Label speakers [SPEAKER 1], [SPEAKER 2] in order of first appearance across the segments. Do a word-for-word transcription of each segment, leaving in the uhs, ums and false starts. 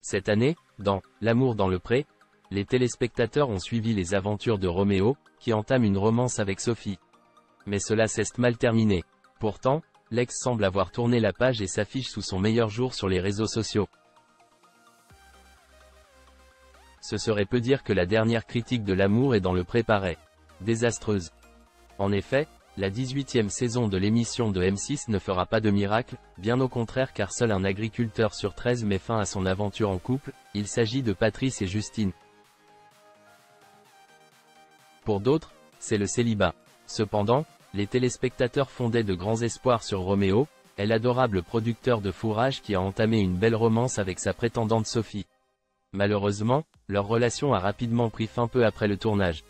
[SPEAKER 1] Cette année, dans « L'amour dans le pré », les téléspectateurs ont suivi les aventures de Roméo, qui entame une romance avec Sophie. Mais cela s'est mal terminé. Pourtant, l'ex semble avoir tourné la page et s'affiche sous son meilleur jour sur les réseaux sociaux. Ce serait peu dire que la dernière critique de L'amour est dans le pré paraît désastreuse. En effet, la dix-huitième saison de l'émission de M six ne fera pas de miracle, bien au contraire, car seul un agriculteur sur treize met fin à son aventure en couple, il s'agit de Patrice et Justine. Pour d'autres, c'est le célibat. Cependant, les téléspectateurs fondaient de grands espoirs sur Roméo, est l'adorable producteur de fourrage qui a entamé une belle romance avec sa prétendante Sophie. Malheureusement, leur relation a rapidement pris fin peu après le tournage.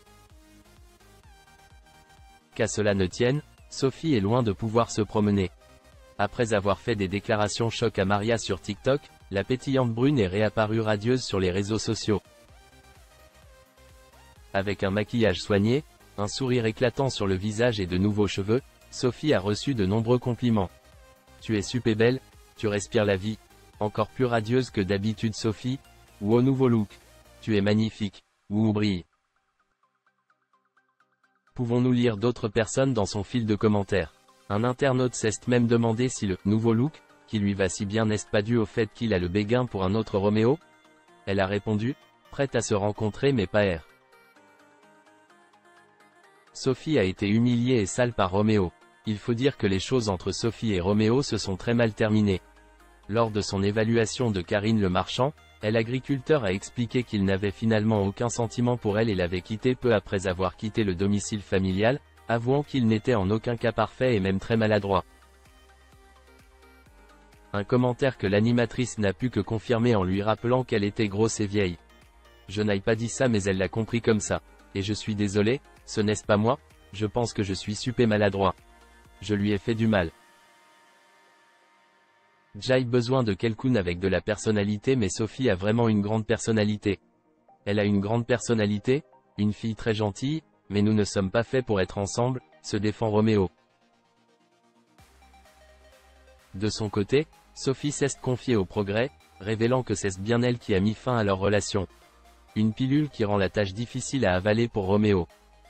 [SPEAKER 1] Qu'à cela ne tienne, Sophie est loin de pouvoir se promener. Après avoir fait des déclarations choc à Maria sur TikTok, la pétillante brune est réapparue radieuse sur les réseaux sociaux. Avec un maquillage soigné, un sourire éclatant sur le visage et de nouveaux cheveux, Sophie a reçu de nombreux compliments. Tu es super belle, tu respires la vie, encore plus radieuse que d'habitude Sophie, ou au nouveau look, tu es magnifique, ou brille. Pouvons-nous lire d'autres personnes dans son fil de commentaires? Un internaute s'est même demandé si le « nouveau look » qui lui va si bien n'est pas dû au fait qu'il a le béguin pour un autre Roméo? Elle a répondu « prête à se rencontrer mais pas R. » Sophie a été humiliée et sale par Roméo. Il faut dire que les choses entre Sophie et Roméo se sont très mal terminées. Lors de son évaluation de Karine Le Marchand, l'agriculteur a expliqué qu'il n'avait finalement aucun sentiment pour elle et l'avait quittée peu après avoir quitté le domicile familial, avouant qu'il n'était en aucun cas parfait et même très maladroit. Un commentaire que l'animatrice n'a pu que confirmer en lui rappelant qu'elle était grosse et vieille. Je n'ai pas dit ça mais elle l'a compris comme ça. Et je suis désolé, ce n'est pas moi, je pense que je suis super maladroit. Je lui ai fait du mal. J'ai besoin de quelqu'un avec de la personnalité mais Sophie a vraiment une grande personnalité. Elle a une grande personnalité, une fille très gentille, mais nous ne sommes pas faits pour être ensemble, se défend Roméo. De son côté, Sophie s'est confiée au Progrès, révélant que c'est bien elle qui a mis fin à leur relation. Une pilule qui rend la tâche difficile à avaler pour Roméo.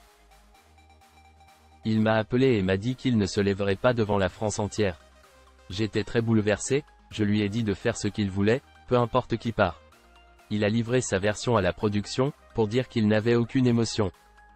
[SPEAKER 1] Il m'a appelé et m'a dit qu'il ne se lèverait pas devant la France entière. J'étais très bouleversé, je lui ai dit de faire ce qu'il voulait, peu importe qui part. Il a livré sa version à la production, pour dire qu'il n'avait aucune émotion.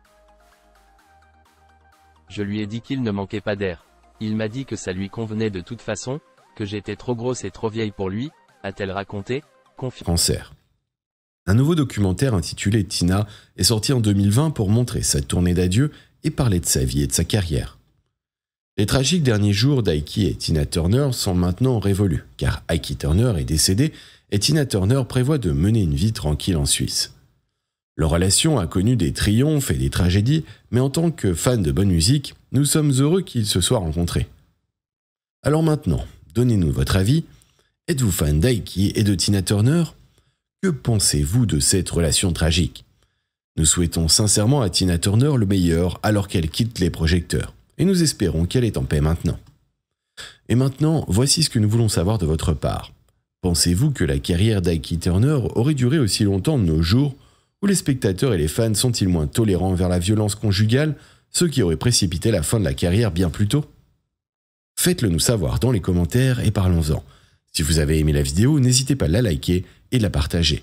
[SPEAKER 1] Je lui ai dit qu'il ne manquait pas d'air. Il m'a dit que ça lui convenait de toute façon, que j'étais trop grosse et trop vieille pour lui, a-t-elle raconté, confi-
[SPEAKER 2] Cancer. Un nouveau documentaire intitulé Tina est sorti en deux mille vingt pour montrer sa tournée d'adieu et parler de sa vie et de sa carrière. Les tragiques derniers jours d'Aiki et Tina Turner sont maintenant révolus, car Aiki Turner est décédé et Tina Turner prévoit de mener une vie tranquille en Suisse. Leur relation a connu des triomphes et des tragédies, mais en tant que fans de bonne musique, nous sommes heureux qu'ils se soient rencontrés. Alors maintenant, donnez-nous votre avis. Êtes-vous fan d'Aiki et de Tina Turner? Que pensez-vous de cette relation tragique? Nous souhaitons sincèrement à Tina Turner le meilleur alors qu'elle quitte les projecteurs. Et nous espérons qu'elle est en paix maintenant. Et maintenant, voici ce que nous voulons savoir de votre part. Pensez-vous que la carrière d'Aiki Turner aurait duré aussi longtemps de nos jours, où les spectateurs et les fans sont-ils moins tolérants envers la violence conjugale, ce qui aurait précipité la fin de la carrière bien plus tôt? Faites-le nous savoir dans les commentaires et parlons-en. Si vous avez aimé la vidéo, n'hésitez pas à la liker et de la partager.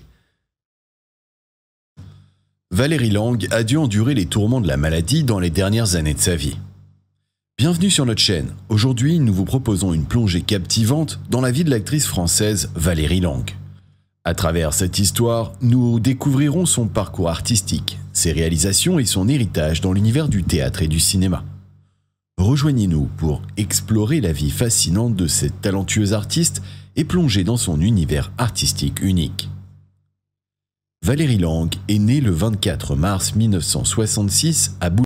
[SPEAKER 2] Valérie Lang a dû endurer les tourments de la maladie dans les dernières années de sa vie. Bienvenue sur notre chaîne. Aujourd'hui, nous vous proposons une plongée captivante dans la vie de l'actrice française Valérie Lang. À travers cette histoire, nous découvrirons son parcours artistique, ses réalisations et son héritage dans l'univers du théâtre et du cinéma. Rejoignez-nous pour explorer la vie fascinante de cette talentueuse artiste et plonger dans son univers artistique unique. Valérie Lang est née le vingt-quatre mars mille neuf cent soixante-six à Boulogne.